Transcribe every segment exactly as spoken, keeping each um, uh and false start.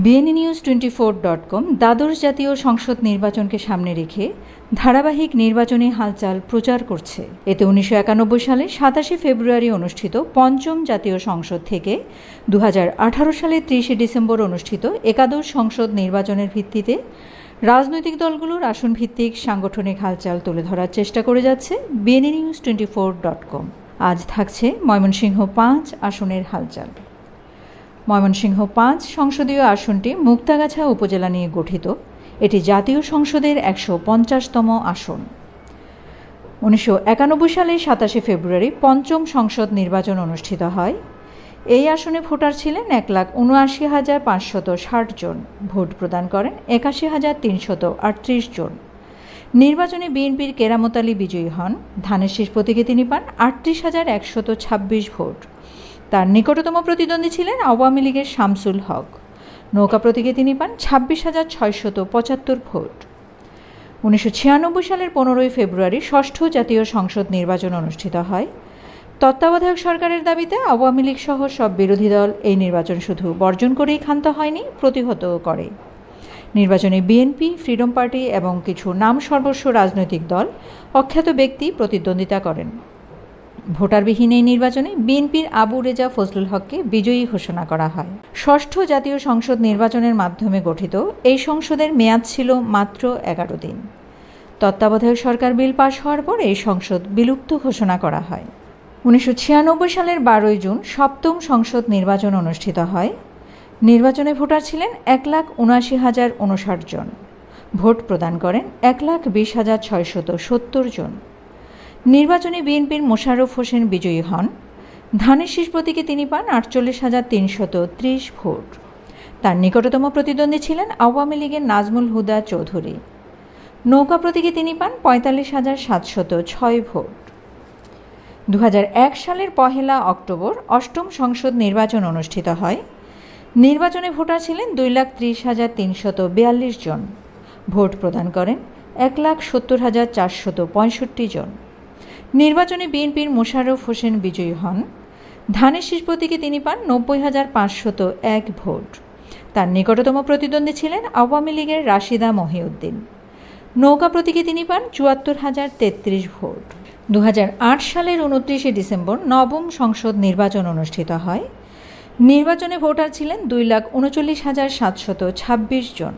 BNA news twenty four dot com দ্বাদশ জাতীয় সংসদ নির্বাচনকে সামনে রেখে ধারাবাহিক নির্বাচনী হালচাল প্রচার করছে। এতে উনিশশো একানব্বই সালে সাতাশে ফেব্রুয়ারি অনুষ্ঠিত পঞ্চম জাতীয় সংসদ থেকে দু হাজার আঠারো সালে ত্রিশে ডিসেম্বর অনুষ্ঠিত একাদশ সংসদ নির্বাচনের ভিত্তিতে রাজনৈতিক দলগুলোর আসন ভিত্তিক সাংগঠনিক হালচাল তুলে ধরার চেষ্টা করে যাচ্ছে BNA news twenty four dot com. আজ থাকছে ময়মনসিংহ পাঁচ আসনের হালচাল। ময়মনসিংহ পাঁচ সংসদীয় আসনটি মুক্তাগাছা উপজেলা নিয়ে গঠিত। এটি জাতীয় সংসদের একশো পঞ্চাশতম আসন। উনিশশো একানব্বই সালে সাতাশে ফেব্রুয়ারি পঞ্চম সংসদ নির্বাচন অনুষ্ঠিত হয়। এই আসনে ভোটার ছিলেন এক লাখ উনআশি হাজার পাঁচশত ষাট জন। ভোট প্রদান করেন একাশি হাজার তিনশত আটত্রিশ জন। নির্বাচনে বিএনপির কেরামত আলী বিজয়ী হন। ধানের শীষ প্রতীকে তিনি পান আটত্রিশ হাজার একশত ছাব্বিশ ভোট। তার নিকটতম প্রতিদ্বন্দ্বী ছিলেন আওয়ামী লীগের শামসুল হক। নৌকা প্রতীকে তিনি পান ছাব্বিশ হাজার ছয়শত পঁচাত্তর ভোট। উনিশশো ছিয়ানব্বই সালের পনেরোই ফেব্রুয়ারি ষষ্ঠ জাতীয় সংসদ নির্বাচন অনুষ্ঠিত হয়। তত্ত্বাবধায়ক সরকারের দাবিতে আওয়ামী লীগ সহ সব বিরোধী দল এই নির্বাচন শুধু বর্জন করেই ক্ষান্ত হয়নি, প্রতিহতও করে। নির্বাচনে বিএনপি, ফ্রিডম পার্টি এবং কিছু নাম সর্বস্ব রাজনৈতিক দল, অখ্যাত ব্যক্তি প্রতিদ্বন্দ্বিতা করেন। ভোটারবিহীন এই নির্বাচনে বিএনপির আবু রেজা ফজলুল হককে বিজয়ী ঘোষণা করা হয়। ষষ্ঠ জাতীয় সংসদ নির্বাচনের মাধ্যমে গঠিত এই সংসদের মেয়াদ ছিল মাত্র এগারো দিন। তত্ত্বাবধায়ক সরকার বিল পাশ হওয়ার পর এই সংসদ বিলুপ্ত ঘোষণা করা হয়। উনিশশো ছিয়ানব্বই সালের বারোই জুন সপ্তম সংসদ নির্বাচন অনুষ্ঠিত হয়। নির্বাচনে ভোটার ছিলেন এক লাখ উনআশি হাজার উনষাট জন। ভোট প্রদান করেন এক লাখ বিশ হাজার ছয়শত সত্তর জন। নির্বাচনে বিএনপির মোশাররফ হোসেন বিজয়ী হন। ধানের শীষ প্রতীকে তিনি পান আটচল্লিশ হাজার তিনশত ত্রিশ ভোট। তার নিকটতম প্রতিদ্বন্দ্বী ছিলেন আওয়ামী লীগের নাজমুল হুদা চৌধুরী। নৌকা প্রতীকে তিনি পান পঁয়তাল্লিশ হাজার সাতশত ছয় ভোট। দু হাজার এক সালের পহেলা অক্টোবর অষ্টম সংসদ নির্বাচন অনুষ্ঠিত হয়। নির্বাচনে ভোটার ছিলেন দুই লাখ ত্রিশ হাজার তিনশত বিয়াল্লিশ জন। ভোট প্রদান করেন এক লাখ সত্তর হাজার চারশত পঁয়ষট্টি জন। নির্বাচনে বিএনপির মোশাররফ হোসেন বিজয়ী হন। ধানের শীষ প্রতীকে তিনি পান নব্বই হাজার পাঁচশত এক ভোট। তার নিকটতম প্রতিদ্বন্দ্বী ছিলেন আওয়ামী লীগের রাশিদা মহিউদ্দিন। নৌকা প্রতীকে তিনি পান চুয়াত্তর হাজার তেত্রিশ ভোট। দু হাজার আট সালের উনত্রিশে ডিসেম্বর নবম সংসদ নির্বাচন অনুষ্ঠিত হয়। নির্বাচনে ভোটার ছিলেন দুই লাখ উনচল্লিশ হাজার সাতশত ছাব্বিশ জন।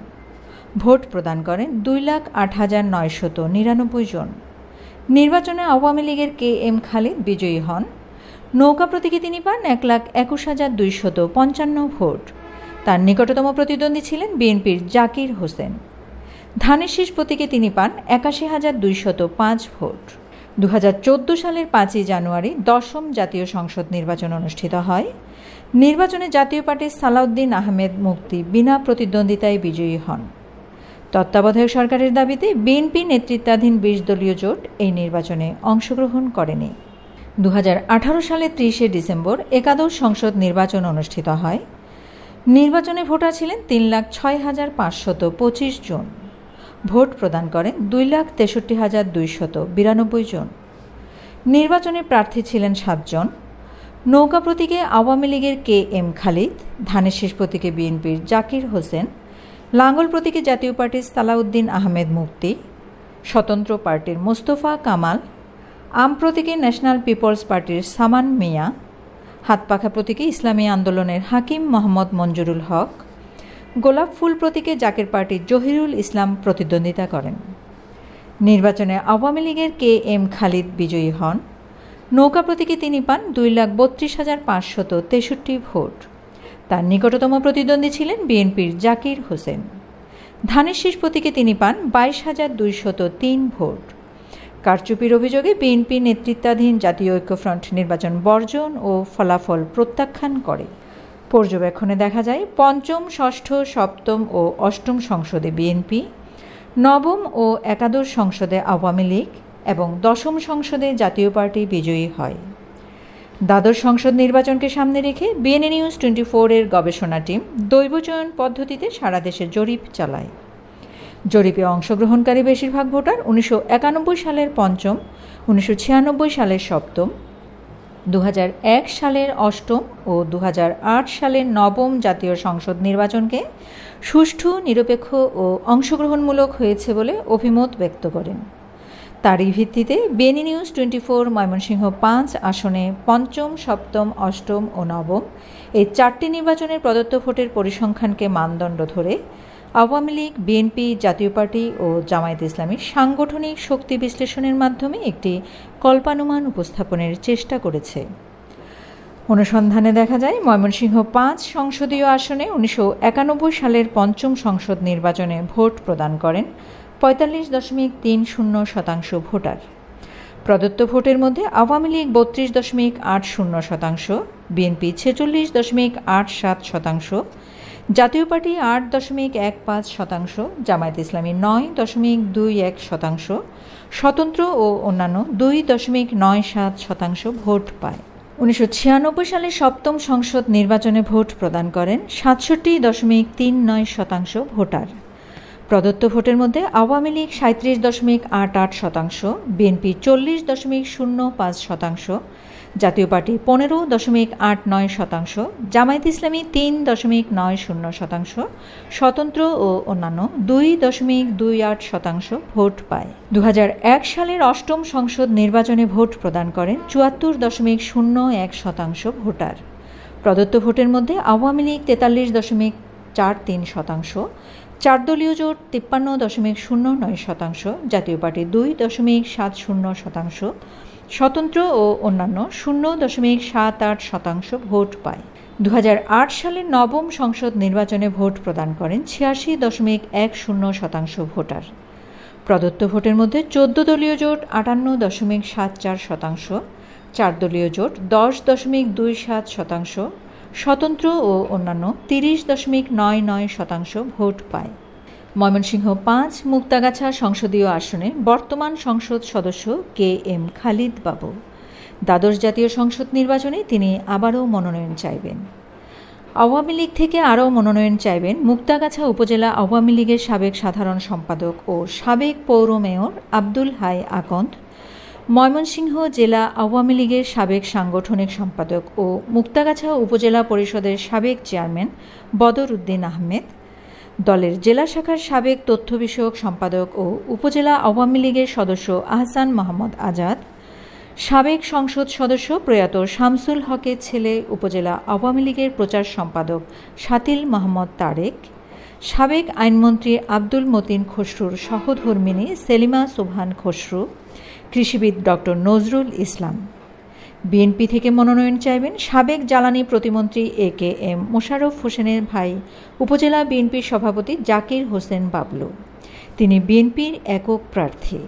ভোট প্রদান করেন দুই লাখ আট হাজার নয়শত নিরানব্বই জন। নির্বাচনে আওয়ামী লীগের কে এম খালিদ বিজয়ী হন। নৌকা প্রতীকে তিনি পান এক লাখ একুশ হাজার দুইশত পঞ্চান্ন ভোট। তার নিকটতম প্রতিদ্বন্দ্বী ছিলেন বিএনপির জাকির হোসেন। ধানের শীষ প্রতীকে তিনি পান একাশি হাজার দুইশত পাঁচ ভোট। দু হাজার চোদ্দো সালের পাঁচই জানুয়ারি দশম জাতীয় সংসদ নির্বাচন অনুষ্ঠিত হয়। নির্বাচনে জাতীয় পার্টির সালাউদ্দিন আহমেদ মুক্তি বিনা প্রতিদ্বন্দ্বিতায় বিজয়ী হন। তত্ত্বাবধায়ক সরকারের দাবিতে বিএনপি নেতৃত্বাধীন বিশ দলীয় জোট এই নির্বাচনে অংশগ্রহণ করেনি। দু হাজার আঠারো সালের ত্রিশে ডিসেম্বর একাদশ সংসদ নির্বাচন অনুষ্ঠিত হয়। নির্বাচনে ভোটার ছিলেন তিন লাখ ছয় হাজার পাঁচশত পঁচিশ জন। ভোট প্রদান করেন দুই লাখ তেষট্টি হাজার দুইশত বিরানব্বই জন। নির্বাচনে প্রার্থী ছিলেন সাতজন। নৌকা প্রতীকে আওয়ামী লীগের কে এম খালিদ, ধানের শীষ প্রতীকে বিএনপির জাকির হোসেন, লাঙ্গল প্রতীকে জাতীয় পার্টির সালাউদ্দিন আহমেদ মুক্তি, স্বতন্ত্র পার্টির মোস্তফা কামাল, আম প্রতীকে ন্যাশনাল পিপলস পার্টির সামান মিয়া, হাতপাখা প্রতীকে ইসলামী আন্দোলনের হাকিম মোহাম্মদ মঞ্জুরুল হক, গোলাপ ফুল প্রতীকে জাকের পার্টির জহিরুল ইসলাম প্রতিদ্বন্দ্বিতা করেন। নির্বাচনে আওয়ামী লীগের কে এম খালিদ বিজয়ী হন। নৌকা প্রতীকে তিনি পান দুই লাখ বত্রিশ হাজার পাঁচশত তেষট্টি ভোট। তার নিকটতম প্রতিদ্বন্দ্বী ছিলেন বিএনপির জাকির হোসেন। ধানের শীষ প্রতীকে তিনি পান বাইশ হাজার দুইশত তিন ভোট। কারচুপির অভিযোগে বিএনপি নেতৃত্বাধীন জাতীয় ঐক্যফ্রন্ট নির্বাচন বর্জন ও ফলাফল প্রত্যাখ্যান করে। পর্যবেক্ষণে দেখা যায় পঞ্চম, ষষ্ঠ, সপ্তম ও অষ্টম সংসদে বিএনপি, নবম ও একাদশ সংসদে আওয়ামী লীগ এবং দশম সংসদে জাতীয় পার্টি বিজয়ী হয়। দ্বাদশ সংসদ নির্বাচনকে সামনে রেখে বিএনএ নিউজ টোয়েন্টি ফোর এর গবেষণা টিম দৈবচয়ন পদ্ধতিতে সারা দেশে জরিপ চালায়। জরিপে অংশগ্রহণকারী বেশিরভাগ ভোটার উনিশশো একানব্বই সালের পঞ্চম, উনিশশো ছিয়ানব্বই সালের সপ্তম, দু হাজার এক সালের অষ্টম ও দু হাজার আট সালের নবম জাতীয় সংসদ নির্বাচনকে সুষ্ঠু, নিরপেক্ষ ও অংশগ্রহণমূলক হয়েছে বলে অভিমত ব্যক্ত করেন। তারই ভিত্তিতে BNA news twenty four Mymensingh পাঁচ আসনে পঞ্চম, সপ্তম, অষ্টম ও নবম এই চারটি নির্বাচনের প্রদত্ত ভোটের পরিসংখ্যানকে মানদণ্ড ধরে আওয়ামী লীগ, বিএনপি, জাতীয় পার্টি ও জামায়াতে ইসলামীর সাংগঠনিক শক্তি বিশ্লেষণের মাধ্যমে একটি কল্পানুমান উপস্থাপনের চেষ্টা করেছে। অনুসন্ধানে দেখা যায়, ময়মনসিংহ পাঁচ সংসদীয় আসনে উনিশশো একানব্বই সালের পঞ্চম সংসদ নির্বাচনে ভোট প্রদান করেন পঁয়তাল্লিশ দশমিক তিন শূন্য শতাংশ ভোটার। প্রদত্ত ভোটের মধ্যে আওয়ামী লীগ বত্রিশ দশমিক আট শূন্য শতাংশ, বিএনপি ছেচল্লিশ দশমিক আট সাত শতাংশ, জাতীয় পার্টি আট দশমিক এক পাঁচ শতাংশ, জামায়াত ইসলামী নয় দশমিক দুই এক শতাংশ, স্বতন্ত্র ও অন্যান্য দুই দশমিক নয় সাত শতাংশ ভোট পায়। উনিশশো ছিয়ানব্বই সালে সপ্তম সংসদ নির্বাচনে ভোট প্রদান করেন সাতষট্টি দশমিক তিন নয় শতাংশ ভোটার। প্রদত্ত ভোটের মধ্যে আওয়ামী লীগ সাঁত্রিশ দশমিক আট আট শতাংশ, বিএনপি চল্লিশ দশমিক শূন্য পাঁচ শতাংশ, জাতীয় পার্টি পনেরো দশমিক আট নয় শতাংশ, জামায়াত ইসলামী তিন দশমিক নয় শূন্য শতাংশ, স্বতন্ত্র ও অন্যান্য দুই দশমিক দুই আট শতাংশ ভোট পায়। দু হাজার এক সালের অষ্টম সংসদ নির্বাচনে ভোট প্রদান করেন চুয়াত্তর দশমিক শূন্য এক শতাংশ ভোটার। প্রদত্ত ভোটের মধ্যে আওয়ামী লীগ তেতাল্লিশ দশমিক চার তিন শতাংশ, চার দলীয় জোট তিপ্পান্ন দশমিক শূন্য নয় শতাংশ, জাতীয় পার্টি দুই দশমিক সাত শূন্য শতাংশ, স্বতন্ত্র ও অন্যান্য শূন্য দশমিক সাত আট শতাংশ ভোট পায়। দু হাজার আট সালের নবম সংসদ নির্বাচনে ভোট প্রদান করেন ছিয়াশি দশমিক এক শূন্য শতাংশ ভোটার। প্রদত্ত ভোটের মধ্যে চোদ্দ দলীয় জোট আটান্ন দশমিক সাত চার শতাংশ, চার দলীয় জোট দশ দশমিক দুই সাত শতাংশ, স্বতন্ত্র ও অন্যান্য তিরিশ দশমিক নয় নয় শতাংশ ভোট পায়। ময়মনসিংহ পাঁচ মুক্তাগাছা সংসদীয় আসনে বর্তমান সংসদ সদস্য কে এম খালিদ বাবু। দ্বাদশ জাতীয় সংসদ নির্বাচনে তিনি আবারও মনোনয়ন চাইবেন। আওয়ামী লীগ থেকে আরও মনোনয়ন চাইবেন মুক্তাগাছা উপজেলা আওয়ামী লীগের সাবেক সাধারণ সম্পাদক ও সাবেক পৌর মেয়র আব্দুল হাই আকন্দ, ময়মনসিংহ জেলা আওয়ামী লীগের সাবেক সাংগঠনিক সম্পাদক ও মুক্তাগাছা উপজেলা পরিষদের সাবেক চেয়ারম্যান বদর উদ্দিন আহমেদ, দলের জেলা শাখার সাবেক তথ্য বিষয়ক সম্পাদক ও উপজেলা আওয়ামী লীগের সদস্য আহসান মোহাম্মদ আজাদ, সাবেক সংসদ সদস্য প্রয়াত শামসুল হকের ছেলে উপজেলা আওয়ামী লীগের প্রচার সম্পাদক শাতিল মোহাম্মদ তারেক, সাবেক আইনমন্ত্রী আব্দুল মতিন খসরুর সহধর্মিণী সেলিমা সুবহান খসরু, কৃষিবিদ ডক্টর নজরুল ইসলাম। বিএনপি থেকে মনোনয়ন চাইবেন সাবেক জ্বালানি প্রতিমন্ত্রী এ কে এম মোশাররফ হোসেনের ভাই উপজেলা বিএনপির সভাপতি জাকির হোসেন বাবলু, তিনি বিএনপির একক প্রার্থী।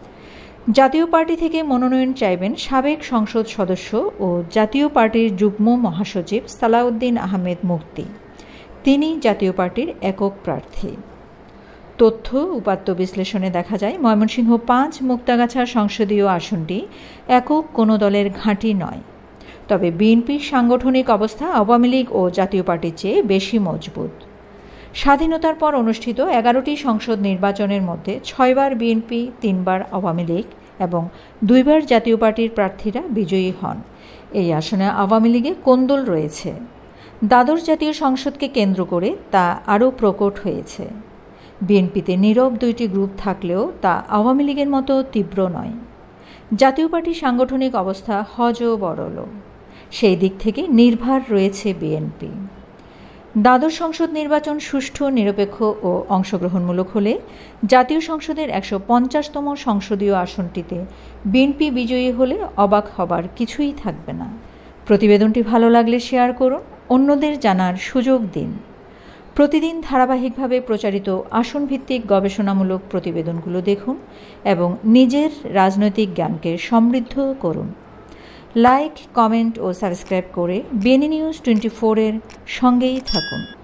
জাতীয় পার্টি থেকে মনোনয়ন চাইবেন সাবেক সংসদ সদস্য ও জাতীয় পার্টির যুগ্ম মহাসচিব সালাউদ্দিন আহমেদ মুক্তি, তিনি জাতীয় পার্টির একক প্রার্থী। তথ্য উপাত্ত বিশ্লেষণে দেখা যায়, ময়মনসিংহ পাঁচ মুক্তাগাছা সংসদীয় আসনটি একক কোনো দলের ঘাঁটি নয়, তবে বিএনপির সাংগঠনিক অবস্থা আওয়ামী লীগ ও জাতীয় পার্টির চেয়ে বেশি মজবুত। স্বাধীনতার পর অনুষ্ঠিত এগারোটি সংসদ নির্বাচনের মধ্যে ছয়বার বিএনপি, তিনবার আওয়ামী লীগ এবং দুইবার জাতীয় পার্টির প্রার্থীরা বিজয়ী হন। এই আসনে আওয়ামী লীগে কোন্দল রয়েছে। দ্বাদশ জাতীয় সংসদকে কেন্দ্র করে তা আরও প্রকট হয়েছে। বিএনপিতে নীরব দুইটি গ্রুপ থাকলেও তা আওয়ামী লীগের মতো তীব্র নয়। জাতীয় পার্টির সাংগঠনিক অবস্থা হজ ও বরল, সেই দিক থেকে নির্ভার রয়েছে বিএনপি। দ্বাদশ সংসদ নির্বাচন সুষ্ঠু, নিরপেক্ষ ও অংশগ্রহণমূলক হলে জাতীয় সংসদের একশো পঞ্চাশতম সংসদীয় আসনটিতে বিএনপি বিজয়ী হলে অবাক হবার কিছুই থাকবে না। প্রতিবেদনটি ভালো লাগলে শেয়ার করুন, অন্যদের জানার সুযোগ দিন। প্রতিদিন ধারাবাহিকভাবে প্রচারিত আসনভিত্তিক গবেষণামূলক প্রতিবেদনগুলো দেখুন এবং নিজের রাজনৈতিক জ্ঞানকে সমৃদ্ধ করুন। লাইক, কমেন্ট ও সাবস্ক্রাইব করে বিএনই নিউজ টোয়েন্টি ফোর এর সঙ্গেই থাকুন।